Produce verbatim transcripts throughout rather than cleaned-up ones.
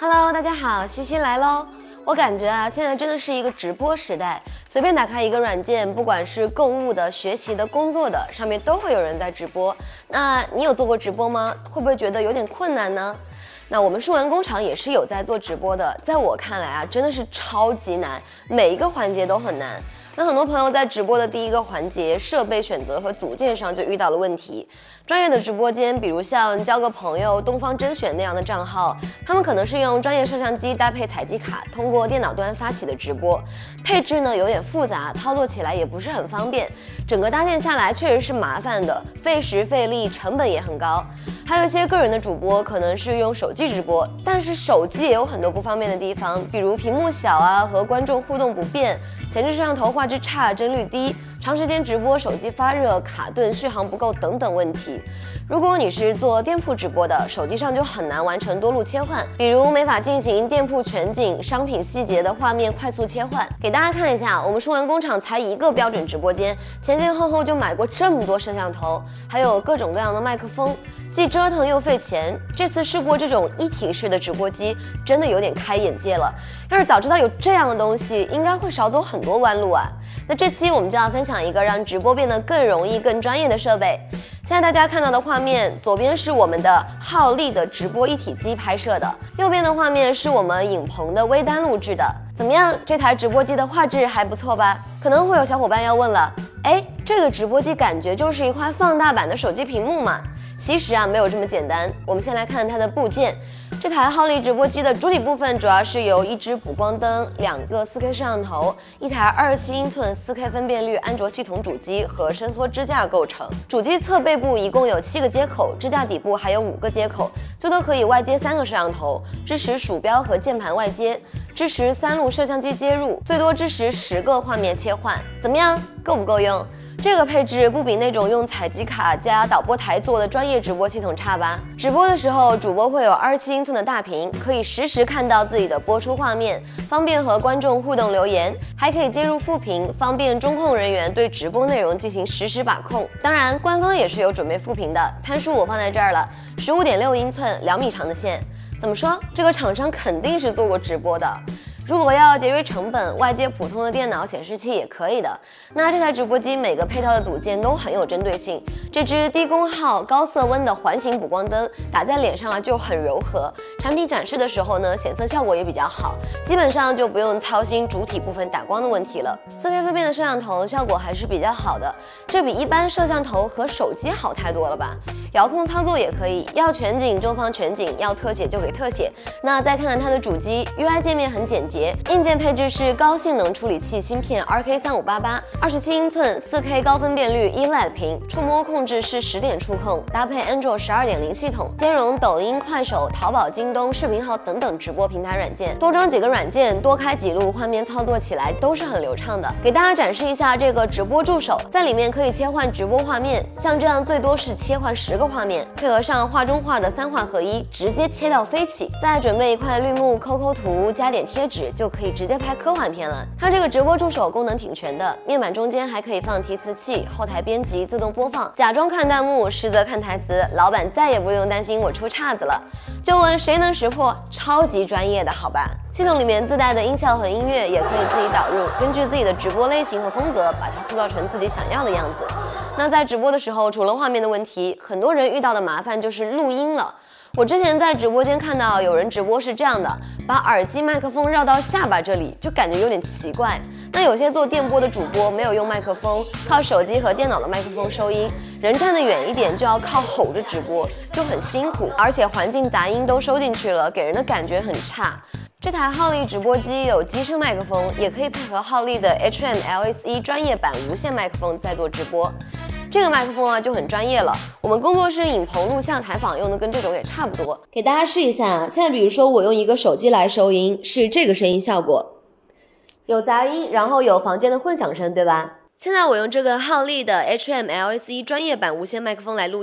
Hello， 大家好，西西来喽。我感觉啊，现在真的是一个直播时代，随便打开一个软件，不管是购物的、学习的、工作的，上面都会有人在直播。那你有做过直播吗？会不会觉得有点困难呢？那我们数玩工厂也是有在做直播的，在我看来啊，真的是超级难，每一个环节都很难。那很多朋友在直播的第一个环节设备选择和组件上就遇到了问题。专业的直播间，比如像交个朋友、东方甄选那样的账号，他们可能是用专业摄像机搭配采集卡，通过电脑端发起的直播，配置呢有点复杂，操作起来也不是很方便，整个搭建下来确实是麻烦的，费时费力，成本也很高。还有一些个人的主播可能是用手机直播，但是手机也有很多不方便的地方，比如屏幕小啊，和观众互动不便，前置摄像头画质差，帧率低，长时间直播手机发热、卡顿、续航不够等等问题。如果你是做店铺直播的，手机上就很难完成多路切换，比如没法进行店铺全景、商品细节的画面快速切换。给大家看一下，我们数玩工厂才一个标准直播间，前前后后就买过这么多摄像头，还有各种各样的麦克风，既折腾又费钱。这次试过这种一体式的直播机，真的有点开眼界了。要是早知道有这样的东西，应该会少走很多弯路啊。那这期我们就要分享一个让直播变得更容易、更专业的设备。现在大家看到的画面，左边是我们的浩利的直播一体机拍摄的，右边的画面是我们影棚的微单录制的。怎么样，这台直播机的画质还不错吧？可能会有小伙伴要问了，哎，这个直播机感觉就是一块放大版的手机屏幕嘛？其实啊，没有这么简单。我们先来看它的部件。这台浩利直播机的主体部分主要是由一支补光灯、两个 四K 摄像头、一台二十七英寸 四K 分辨率安卓系统主机和伸缩支架构成。主机侧背部一共有七个接口，支架底部还有五个接口，最多可以外接三个摄像头，支持鼠标和键盘外接，支持三路摄像机接入，最多支持十个画面切换。怎么样，够不够用？这个配置不比那种用采集卡加导播台做的专业直播系统差吧？直播的时候，主播会有二十七英寸的大屏，可以实时看到自己的播出画面，方便和观众互动留言，还可以接入副屏，方便中控人员对直播内容进行实时把控。当然，官方也是有准备副屏的，参数我放在这儿了， 十五点六英寸，两米长的线。怎么说？这个厂商肯定是做过直播的。如果要节约成本，外接普通的电脑显示器也可以的。那这台直播机每个配套的组件都很有针对性。这支低功耗、高色温的环形补光灯打在脸上啊就很柔和，产品展示的时候呢，显色效果也比较好，基本上就不用操心主体部分打光的问题了。四K 分辨的摄像头效果还是比较好的，这比一般摄像头和手机好太多了吧？遥控操作也可以，要全景就放全景，要特写就给特写。那再看看它的主机 U I 界面很简洁，硬件配置是高性能处理器芯片 R K 三五八八， 二十七英寸 四K 高分辨率 E L E D 屏，触摸控制是十点触控，搭配 Android 十二点零系统，兼容抖音、快手、淘宝、京东、视频号等等直播平台软件，多装几个软件，多开几路，画面操作起来都是很流畅的。给大家展示一下这个直播助手，在里面可以切换直播画面，像这样最多是切换十个画面，配合上画中画的三画合一，直接切到飞起。再准备一块绿幕，抠抠图，加点贴纸，就可以直接拍科幻片了。它这个直播助手功能挺全的，面板中间还可以放提词器，后台编辑、自动播放，假装看弹幕，实则看台词，老板再也不用担心我出岔子了。就问谁能识破，超级专业的好吧？系统里面自带的音效和音乐也可以自己导入，根据自己的直播类型和风格，把它塑造成自己想要的样子。那在直播的时候，除了画面的问题，很多人遇到的麻烦就是录音了。我之前在直播间看到有人直播是这样的，把耳机麦克风绕到下巴这里，就感觉有点奇怪。那有些做电播的主播没有用麦克风，靠手机和电脑的麦克风收音，人站得远一点就要靠吼着直播，就很辛苦，而且环境杂音都收进去了，给人的感觉很差。这台浩利直播机有机声麦克风，也可以配合浩利的 H M L S E 专业版无线麦克风再做直播。这个麦克风啊就很专业了，我们工作室影棚录像采访用的跟这种也差不多。给大家试一下啊，现在比如说我用一个手机来收音，是这个声音效果，有杂音，然后有房间的混响声，对吧？现在我用这个浩利的 H M L S E 专业版无线麦克风来录音，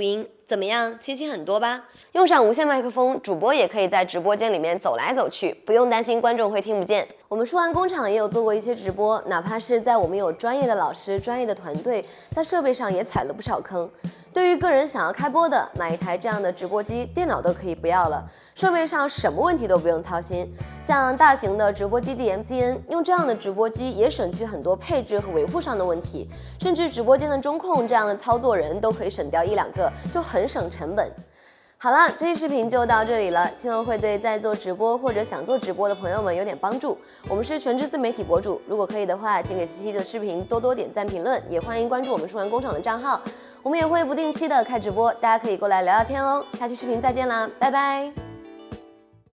怎么样，清晰很多吧？用上无线麦克风，主播也可以在直播间里面走来走去，不用担心观众会听不见。我们数完工厂也有做过一些直播，哪怕是在我们有专业的老师、专业的团队，在设备上也踩了不少坑。对于个人想要开播的，买一台这样的直播机，电脑都可以不要了，设备上什么问题都不用操心。像大型的直播基地 M C N， 用这样的直播机也省去很多配置和维护上的问题，甚至直播间的中控这样的操作人都可以省掉一两个，就很省成本。好了，这期视频就到这里了，希望会对在做直播或者想做直播的朋友们有点帮助。我们是全职自媒体博主，如果可以的话，请给西西的视频多多点赞评论，也欢迎关注我们数完工厂的账号，我们也会不定期的开直播，大家可以过来聊聊天哦。下期视频再见啦，拜拜。